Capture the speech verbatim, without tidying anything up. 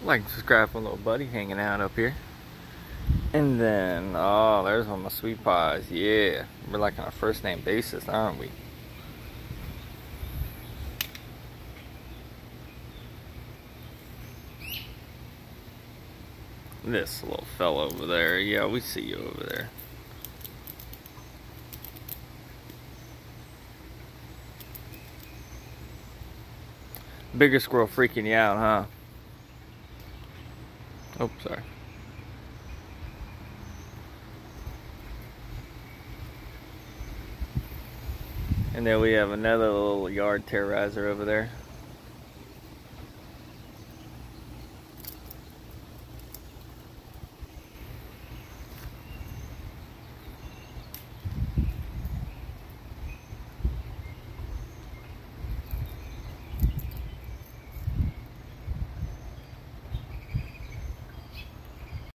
Like and subscribe for little buddy hanging out up here. And then, oh, there's one of my sweet pies. Yeah, we're like on a first name basis, aren't we? This little fella over there. Yeah, we see you over there. Bigger squirrel freaking you out, huh? Oh, sorry. And then we have another little yard terrorizer over there.